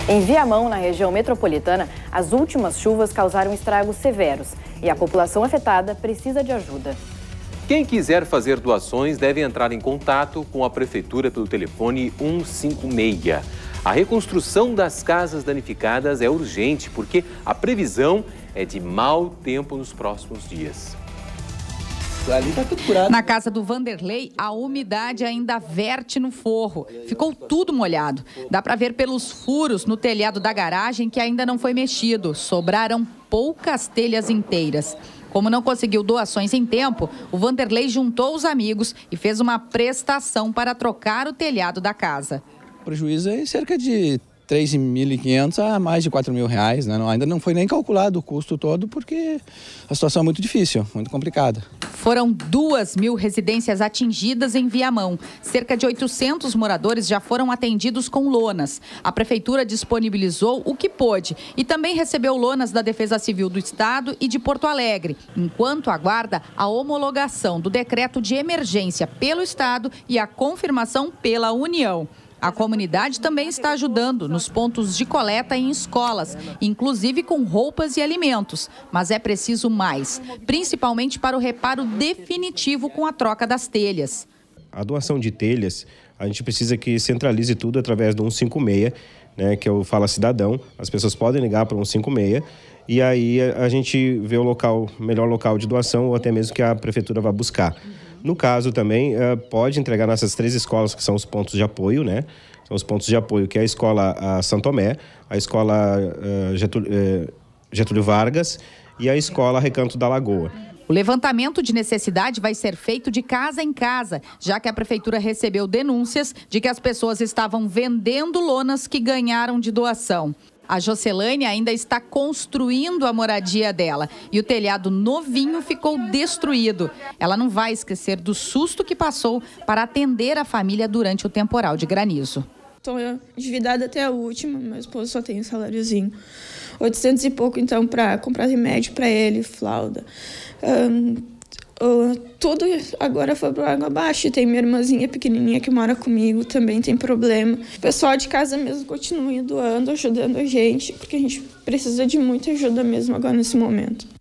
Em Viamão, na região metropolitana, as últimas chuvas causaram estragos severos e a população afetada precisa de ajuda. Quem quiser fazer doações deve entrar em contato com a Prefeitura pelo telefone 156. A reconstrução das casas danificadas é urgente porque a previsão é de mau tempo nos próximos dias. Ali tá tudo curado. Na casa do Vanderlei, a umidade ainda verte no forro. Ficou tudo molhado. Dá para ver pelos furos no telhado da garagem que ainda não foi mexido. Sobraram poucas telhas inteiras. Como não conseguiu doações em tempo, o Vanderlei juntou os amigos e fez uma prestação para trocar o telhado da casa. O prejuízo é cerca de R$3.500 a mais de R$4.000, né? Ainda não foi nem calculado o custo todo porque a situação é muito difícil, muito complicada. Foram 2.000 residências atingidas em Viamão. Cerca de 800 moradores já foram atendidos com lonas. A Prefeitura disponibilizou o que pôde e também recebeu lonas da Defesa Civil do Estado e de Porto Alegre, enquanto aguarda a homologação do decreto de emergência pelo Estado e a confirmação pela União. A comunidade também está ajudando nos pontos de coleta em escolas, inclusive com roupas e alimentos. Mas é preciso mais, principalmente para o reparo definitivo com a troca das telhas. A doação de telhas, a gente precisa que centralize tudo através do 156, né, que é o Fala Cidadão. As pessoas podem ligar para o 156 e aí a gente vê o melhor local de doação ou até mesmo que a Prefeitura vai buscar. No caso também, pode entregar nessas 3 escolas que são os pontos de apoio, né? São os pontos de apoio, que é a escola São Tomé, a escola Getúlio Vargas e a escola Recanto da Lagoa. O levantamento de necessidade vai ser feito de casa em casa, já que a Prefeitura recebeu denúncias de que as pessoas estavam vendendo lonas que ganharam de doação. A Jocelaine ainda está construindo a moradia dela e o telhado novinho ficou destruído. Ela não vai esquecer do susto que passou para atender a família durante o temporal de granizo. Estou endividada até a última, meu esposo só tem um saláriozinho. 800 e pouco, então, para comprar remédio para ele, fralda. Tudo agora foi para água abaixo. Tem minha irmãzinha pequenininha que mora comigo, também tem problema. O pessoal de casa mesmo continua doando, ajudando a gente, porque a gente precisa de muita ajuda mesmo agora nesse momento.